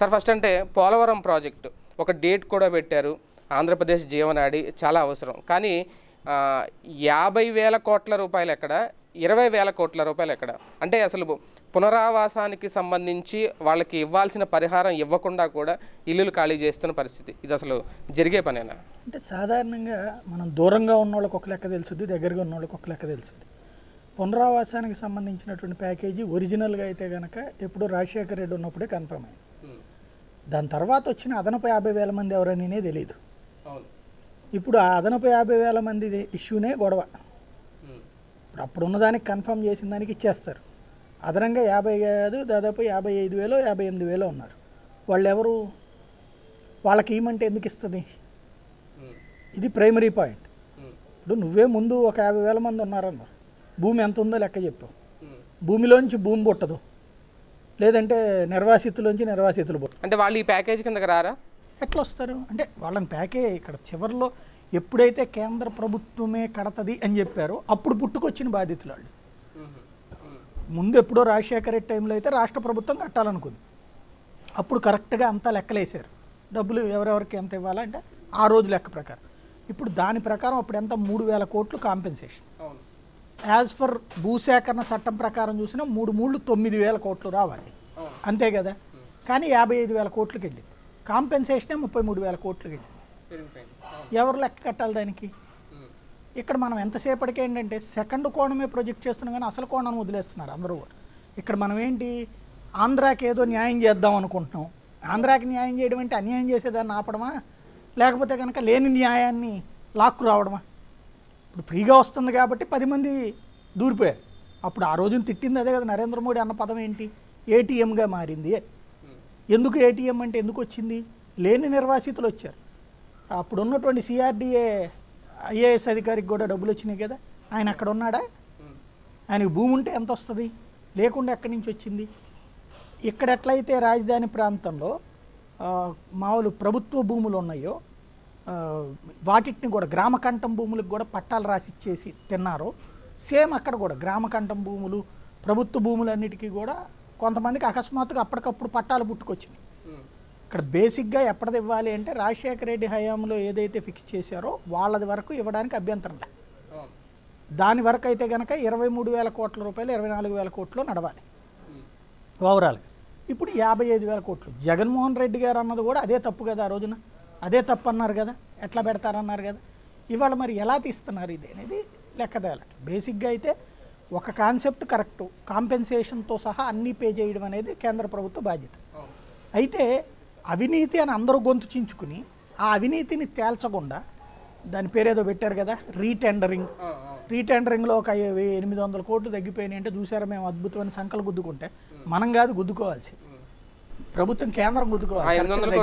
Sir first అంటే Polavaram project ఒక date కూడా పెట్టారు. ఆంధ్రప్రదేశ్ జీవనాడి చాలా అవసరం. కానీ 50,000 కోట్ల రూపాయలు ఎక్కడ, 20,000 కోట్ల రూపాయలు ఎక్కడ? అంటే అసలు పునరావాసానికి సంబంధించి వాళ్ళకి ఇవ్వాల్సిన పరిహారం ఇవ్వకుండా కూడా ఇల్లులు ఖాళీ చేస్తున్న పరిస్థితి. ఇది అసలు జరిగే పనేనా? అంటే సాధారణంగా మనం దూరంగా ఉన్న వాళ్ళకి ఒక లెక్క తెలుస్తుంది, దగ్గరగా ఉన్న వాళ్ళకి ఒక లెక్క తెలుస్తుంది. పునరావాసానికి సంబంధించినటువంటి ప్యాకేజీ ఒరిజినల్గా అయితే కనుక ఎప్పుడు రాజశేఖర రెడ్డి ఉన్నప్పుడే కన్ఫర్మ్ అయింది. దాని తర్వాత వచ్చిన అదనపు 50,000 మంది ఎవరనేనే తెలియదు. ఇప్పుడు ఆ అదనపు 50,000 మంది ఇష్యూనే గొడవ. ఇప్పుడు అప్పుడు ఉన్నదానికి కన్ఫర్మ్ చేసిన దానికి ఇచ్చేస్తారు. అదనంగా 50 కాదు, దాదాపు 55,000 58,000 ఉన్నారు. వాళ్ళు ఎవరు? వాళ్ళకి ఏమంటే ఎందుకు ఇస్తుంది? ఇది ప్రైమరీ పాయింట్. ఇప్పుడు నువ్వే ముందు ఒక 50,000 మంది ఉన్నారన్న, భూమి ఎంత ఉందో లెక్క చెప్పు. భూమిలోంచి భూమి పుట్టదు, లేదంటే నిర్వాసితులోంచి నిర్వాసితులు పుట్టదు. అంటే వాళ్ళు ఈ ప్యాకేజ్ కిందకి రారా? ఎట్లా వస్తారు? అంటే వాళ్ళని ఇక్కడ చివరిలో ఎప్పుడైతే కేంద్ర ప్రభుత్వమే కడతది అని చెప్పారో అప్పుడు పుట్టుకొచ్చిన బాధితులు వాళ్ళు. ముందు ఎప్పుడో రాజశేఖర రెడ్డి టైంలో అయితే రాష్ట్ర ప్రభుత్వం కట్టాలనుకుంది. అప్పుడు కరెక్ట్గా అంతా లెక్కలేసారు, డబ్బులు ఎవరెవరికి ఎంత ఇవ్వాలంటే ఆ రోజు లెక్క ప్రకారం. ఇప్పుడు దాని ప్రకారం అప్పుడు ఎంత? 3,000 కోట్లు కాంపెన్సేషన్. యాజ్ ఫర్ భూసేకరణ చట్టం ప్రకారం చూసినా 9,000 కోట్లు రావాలి, అంతే కదా. కానీ 55,000 కోట్లకి వెళ్ళింది. కాంపెన్సేషనే 33,000 కోట్లకి వెళ్ళింది. ఎవరు లెక్క కట్టాలి దానికి? ఇక్కడ మనం ఎంతసేపటికి ఏంటంటే సెకండ్ కోణమే ప్రొజెక్ట్ చేస్తున్నాం, కానీ అసలు కోణాన్ని వదిలేస్తున్నారు అందరూ కూడా. ఇక్కడ మనం ఏంటి, ఆంధ్రాకి ఏదో న్యాయం చేద్దాం అనుకుంటున్నాం. ఆంధ్రాకి న్యాయం చేయడం అంటే అన్యాయం చేసేదాన్ని ఆపడమా, లేకపోతే కనుక లేని న్యాయాన్ని లాక్కు రావడమా? ఇప్పుడు ఫ్రీగా వస్తుంది కాబట్టి 10 మంది దూరిపోయారు. అప్పుడు ఆ రోజున తిట్టింది అదే కదా. నరేంద్ర మోడీ అన్న పదం ఏంటి? ఏటీఎంగా మారింది. ఎందుకు ఏటీఎం అంటే ఎందుకు వచ్చింది? లేని నిర్వాసితులు వచ్చారు. అప్పుడు ఉన్నటువంటి సిఆర్డిఏ ఐఏఎస్ అధికారికి కూడా డబ్బులు వచ్చినాయి కదా. ఆయన అక్కడ ఉన్నాడా? ఆయనకు భూమి ఉంటే ఎంత వస్తుంది? లేకుండా ఎక్కడి నుంచి వచ్చింది? ఇక్కడ ఎట్లయితే రాజధాని ప్రాంతంలో మామూలు ప్రభుత్వ భూములు ఉన్నాయో వాటిని కూడా గ్రామకంఠం భూములకు కూడా పట్టాలు రాసిచ్చేసి తిన్నారో, సేమ్ అక్కడ కూడా గ్రామకంఠం భూములు ప్రభుత్వ భూములన్నిటికీ కూడా కొంతమందికి అకస్మాత్తుగా అప్పటికప్పుడు పట్టాలు పుట్టుకొచ్చినాయి. ఇక్కడ బేసిక్గా ఎప్పటిది ఇవ్వాలి అంటే రాజశేఖర రెడ్డి హయాంలో ఏదైతే ఫిక్స్ చేశారో వాళ్ళది వరకు ఇవ్వడానికి అభ్యంతరం లేదు. దాని వరకు అయితే కనుక 23,000 కోట్ల రూపాయలు 24,000 కోట్లు నడవాలి ఓవరాల్గా. ఇప్పుడు 55,000 కోట్లు. జగన్మోహన్ రెడ్డి గారు అన్నది కూడా అదే తప్పు కదా. ఆ రోజున అదే తప్పు అన్నారు కదా, ఎట్లా పెడతారన్నారు కదా. ఇవాళ మరి ఎలా తీస్తున్నారు ఇది అనేది లెక్క తేలాలి. బేసిక్గా అయితే ఒక కాన్సెప్ట్ కరెక్టు, కాంపెన్సేషన్తో సహా అన్నీ పే చేయడం అనేది కేంద్ర ప్రభుత్వ బాధ్యత. అయితే అవినీతి అని అందరూ గొంతు చించుకుని ఆ అవినీతిని తేల్చకుండా దాని పేరేదో పెట్టారు కదా, రీటెండరింగ్లో ఒక 800 కోట్లు తగ్గిపోయినాయి అంటే చూసారా మేము అద్భుతమైన సంకలు గుద్దుకుంటే, మనం కాదు గుద్దుకోవాల్సి, ప్రభుత్వం కేంద్రం గుద్దుకోవాలి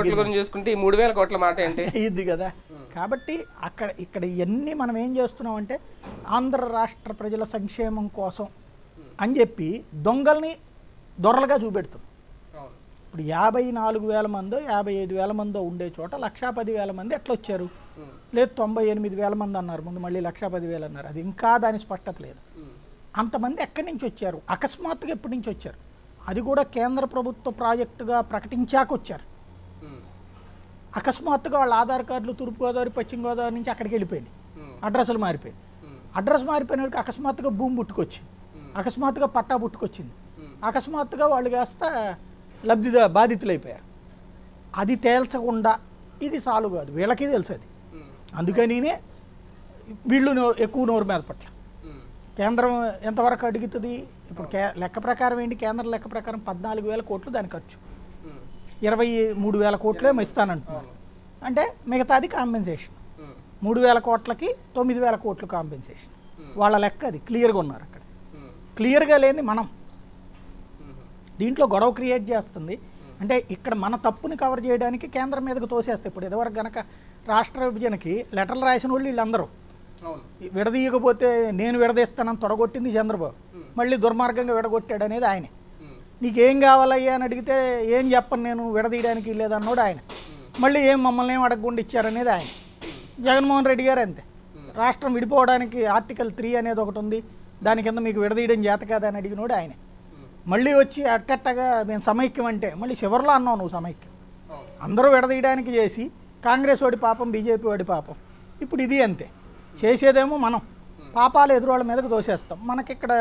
ఇది కదా. కాబట్టి ఇక్కడ ఇవన్నీ మనం ఏం చేస్తున్నామంటే ఆంధ్ర రాష్ట్ర ప్రజల సంక్షేమం కోసం అని చెప్పి దొంగల్ని దొరలుగా చూపెడుతున్నాం. ఇప్పుడు 54,000 మందో 55,000 మందో ఉండే చోట 1,10,000 మంది ఎట్లా వచ్చారు? లేదు 98,000 మంది అన్నారు ముందు, మళ్ళీ 1,10,000 అన్నారు. అది ఇంకా దాని స్పష్టత లేదు. అంతమంది ఎక్కడి నుంచి వచ్చారు? అకస్మాత్తుగా ఎప్పటి నుంచి వచ్చారు? అది కూడా కేంద్ర ప్రభుత్వ ప్రాజెక్టుగా ప్రకటించాక వచ్చారు. అకస్మాత్తుగా వాళ్ళ ఆధార్ కార్డులు తూర్పుగోదావరి పశ్చిమ గోదావరి నుంచి అక్కడికి వెళ్ళిపోయినాయి, అడ్రస్లు మారిపోయినాయి. అడ్రస్ మారిపోయినకి అకస్మాత్తుగా భూమి పుట్టుకొచ్చింది, అకస్మాత్తుగా పట్టా పుట్టుకొచ్చింది, అకస్మాత్తుగా వాళ్ళు కాస్త బాధితులు అయిపోయారు. అది తేల్చకుండా ఇది సాల్వ్ కాదు, వీళ్ళకి తెలుసు అది. అందుకనినే వీళ్ళు ఎక్కువ నోరు మీద పట్ల కేంద్రం ఎంతవరకు అడుగుతుంది? ఇప్పుడు లెక్క ప్రకారం ఏంటి? కేంద్ర లెక్క ప్రకారం 14,000 కోట్లు దాని ఖర్చు, 23,000 కోట్లే ఇస్తానంటున్నారు. అంటే మిగతాది కాంపెన్సేషన్. 3,000 కోట్లకి 9,000 కోట్లు కాంపెన్సేషన్. వాళ్ళ లెక్క అది క్లియర్గా ఉన్నారు. అక్కడ క్లియర్గా లేని మనం దీంట్లో గొడవ క్రియేట్ చేస్తుంది. అంటే ఇక్కడ మన తప్పుని కవర్ చేయడానికి కేంద్రం మీదకు తోసేస్తాయి. ఇప్పుడు ఇదివరకు కనుక రాష్ట్ర విభజనకి లెటర్లు రాసిన వాళ్ళు వీళ్ళందరూ, విడదీయకపోతే నేను విడదీస్తానని తొడగొట్టింది చంద్రబాబు, మళ్ళీ దుర్మార్గంగా విడగొట్టాడు అనేది ఆయనే. నీకేం కావాలయ్యా అని అడిగితే ఏం చెప్పను నేను, విడదీయడానికి లేదన్నోడు ఆయన. మళ్ళీ మమ్మల్ని ఏం అడగకుండా ఇచ్చారనేది ఆయన. జగన్మోహన్ రెడ్డి గారు అంతే, రాష్ట్రం విడిపోవడానికి ఆర్టికల్ 3 అనేది ఒకటి ఉంది, దాని కింద మీకు విడదీయడం చేత కాదని అడిగినోడు ఆయన. మళ్ళీ వచ్చి అట్టట్టగా నేను సమైక్యం అంటే మళ్ళీ చివరిలో అన్నావు నువ్వు సమైక్యం. అందరూ విడదీయడానికి చేసి కాంగ్రెస్ వాడి పాపం, బీజేపీ వాడి పాపం. ఇప్పుడు ఇది అంతే, చేసేదేమో మనం, పాపాలు ఎదురువాళ్ళ మీదకి దోసేస్తాం. మనకిక్కడ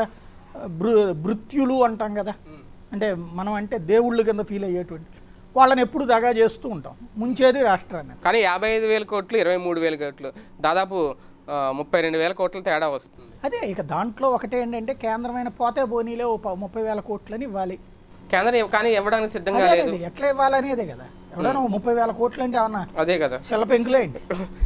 భృత్యులు అంటాం కదా, అంటే మనం అంటే దేవుళ్ళు కింద ఫీల్ అయ్యేటువంటి వాళ్ళని ఎప్పుడు దగా చేస్తూ ఉంటాం, ముంచేది రాష్ట్రాన్ని. కానీ 55,000 కోట్లు 23,000 కోట్లు దాదాపు 32,000 కోట్ల తేడా వస్తుంది. అదే ఇక దాంట్లో ఒకటే ఏంటంటే కేంద్రమైన పోతే బోనీలే 30,000 కోట్లని ఇవ్వాలి. కేంద్రం కానీ ఇవ్వడానికి సిద్ధంగా లేదు. ఎట్లా ఇవ్వాలనేదే కదా, ఎవడన్నా 30,000 కోట్లు అంటే ఏమన్నా అదే కదా శిలపెంకులేండి.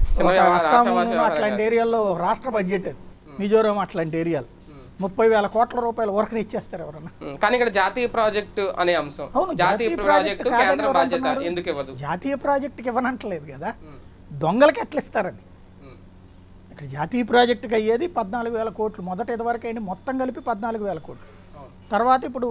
అస్సాము అట్లాంటి ఏరియాల్లో రాష్ట్ర బడ్జెట్, మిజోరాం అట్లాంటి ఏరియాలు 30,000 కోట్ల రూపాయలు వర్క్ని ఇచ్చేస్తారు ఎవరన్నా. కానీ ఇక్కడ జాతీయ ప్రాజెక్టు అనే అంశం, జాతీయ ప్రాజెక్టు కేంద్రం బాధ్యత ఎందుకు ఇవ్వదు? జాతీయ ప్రాజెక్టుకి ఇవ్వనంటలేదు కదా, దొంగలకి ఎట్లా ఇస్తారని. ఇక్కడ జాతీయ ప్రాజెక్టుకి అయ్యేది 14,000 కోట్లు, మొదట ఇదివరకు అయింది మొత్తం కలిపి 14,000 కోట్లు. తర్వాత ఇప్పుడు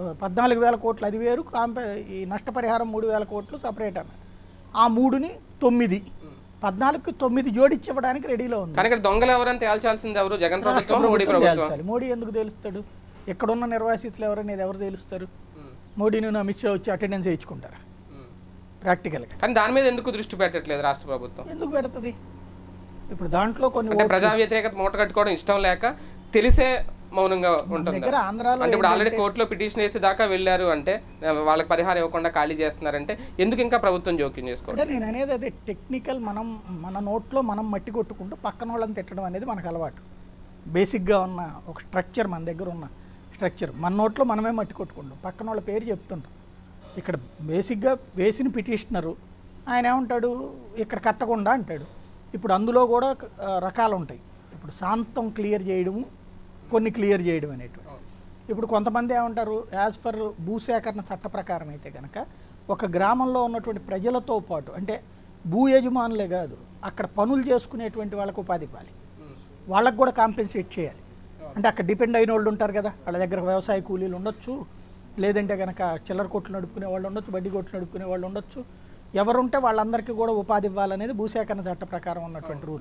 14,000 కోట్లు అది వేరు, ఈ నష్టపరిహారం 3,000 కోట్లు సపరేట్ అన్న. ఆ 3ని 9, 14కి 9 జోడించి ఇవ్వడానికి రెడీలో ఉంది. కానీ ఇక్కడ దొంగలు ఎవరని తేల్చాల్సింది ఎవరు? జగన్ ప్రభుత్వం, మోడీ ప్రభుత్వం. మోడీ ఎందుకు తెలుస్తాడు? ఇక్కడున్న నిర్వాసితులు ఎవరనేది ఎవరు తెలుస్తారు? మోడీని అమిత్ షా వచ్చి అటెండెన్స్ వేయించుకుంటారా ప్రాక్టికల్గా? కానీ దాని మీద ఎందుకు దృష్టి పెట్టట్లేదు రాష్ట్ర ప్రభుత్వం? ఎందుకు పెడుతుంది? ఇప్పుడు దాంట్లో కొన్ని ప్రజా వ్యతిరేకత మూట కట్టుకోవడం ఇష్టం లేక తెలిసే మౌనంగా ఉంటుంది. అంటే ఇప్పుడు ఆల్రెడీ కోర్టులో పిటిషన్ వేసి దాకా వెళ్ళారు అంటే వాళ్ళకి పరిహారం ఇవ్వకుండా ఖాళీ చేస్తున్నారంటే ఎందుకు ఇంకా ప్రభుత్వం జోక్యం చేసుకోవాలి? అంటే నేను అనేది అదే టెక్నికల్, మన నోట్లో మనం మట్టి కొట్టుకుంటూ పక్కన వాళ్ళని తిట్టడం అనేది మనకు అలవాటు. బేసిక్గా ఉన్న ఒక స్ట్రక్చర్, మన దగ్గర ఉన్న స్ట్రక్చర్, మన నోట్లో మనమే మట్టి కొట్టుకుంటాం, పక్కన వాళ్ళ పేరు చెప్తుంటాం. ఇక్కడ బేసిక్గా వేసిన పిటిషనరు ఆయన ఏమంటాడు, ఇక్కడ కట్టకుండా అంటాడు. ఇప్పుడు అందులో కూడా రకాలు ఉంటాయి. ఇప్పుడు శాంతం క్లియర్ చేయడము, కొన్ని క్లియర్ చేయడం అనేటువంటి. ఇప్పుడు కొంతమంది ఏమంటారు, యాజ్ ఫర్ భూసేకరణ చట్ట ప్రకారం అయితే కనుక ఒక గ్రామంలో ఉన్నటువంటి ప్రజలతో పాటు, అంటే భూ యజమానులే కాదు, అక్కడ పనులు చేసుకునేటువంటి వాళ్ళకు ఉపాధి ఇవ్వాలి, వాళ్ళకు కూడా కాంపెన్సేట్ చేయాలి. అంటే అక్కడ డిపెండ్ అయిన వాళ్ళు ఉంటారు కదా, వాళ్ళ దగ్గర వ్యవసాయ కూలీలు ఉండొచ్చు, లేదంటే కనుక చిల్లర కొట్లు నడుపుకునే వాళ్ళు ఉండొచ్చు, బడ్డీ కొట్లు నడుపుకునే వాళ్ళు ఉండొచ్చు. ఎవరుంటే వాళ్ళందరికీ కూడా ఉపాధి ఇవ్వాలనేది భూసేకరణ చట్ట ప్రకారం ఉన్నటువంటి రూల్.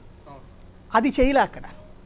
అది చేయలే అక్కడ,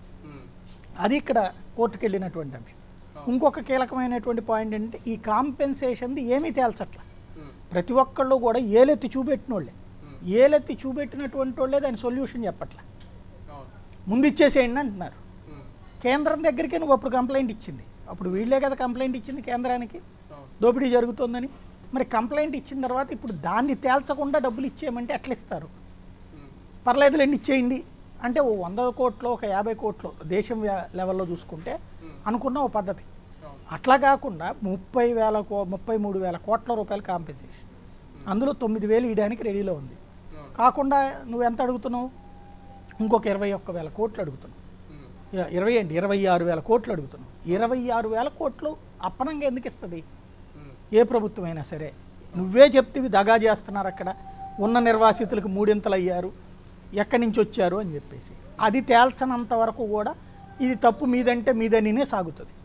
అది ఇక్కడ కోర్టుకు వెళ్ళినటువంటి అంశం. ఇంకొక కీలకమైనటువంటి పాయింట్ ఏంటంటే ఈ కాంపెన్సేషన్ది ఏమీ తేల్చట్ల. ప్రతి ఒక్కళ్ళు కూడా ఏలెత్తి చూపెట్టిన వాళ్ళే, ఏలెత్తి చూపెట్టినటువంటి వాళ్ళే దాని సొల్యూషన్ చెప్పట్లే. ముందు ఇచ్చేసేయండి అంటున్నారు. కేంద్రం దగ్గరికి నువ్వు అప్పుడు కంప్లైంట్ ఇచ్చింది, అప్పుడు వీళ్ళే కదా కంప్లైంట్ ఇచ్చింది కేంద్రానికి దోపిడీ జరుగుతుందని. మరి కంప్లైంట్ ఇచ్చిన తర్వాత ఇప్పుడు దాన్ని తేల్చకుండా డబ్బులు ఇచ్చేయమంటే ఎట్లా ఇస్తారు? పర్లేదులేండి ఇచ్చేయండి అంటే 100 కోట్లు, ఒక 50 కోట్లు దేశం లెవెల్లో చూసుకుంటే అనుకున్న ఓ పద్ధతి. అట్లా కాకుండా 33,000 కోట్ల రూపాయలు కాంపెన్సేషన్, అందులో 9,000 ఇవ్వడానికి రెడీలో ఉంది. కాకుండా నువ్వు ఎంత అడుగుతున్నావు? ఇంకొక 21,000 కోట్లు అడుగుతున్నావు. 26,000 కోట్లు అడుగుతున్నావు. 26,000 కోట్లు అప్పనంగా ఎందుకు ఇస్తుంది ఏ ప్రభుత్వం అయినా సరే? నువ్వే చెప్తివి దగా చేస్తున్నారు, అక్కడ ఉన్న నిర్వాసితులకు 3 అయ్యారు, ఎక్కడి నుంచి వచ్చారు అని చెప్పేసి. అది తేల్చనంత వరకు కూడా ఇది తప్పు మీదంటే మీదనినే సాగుతుంది.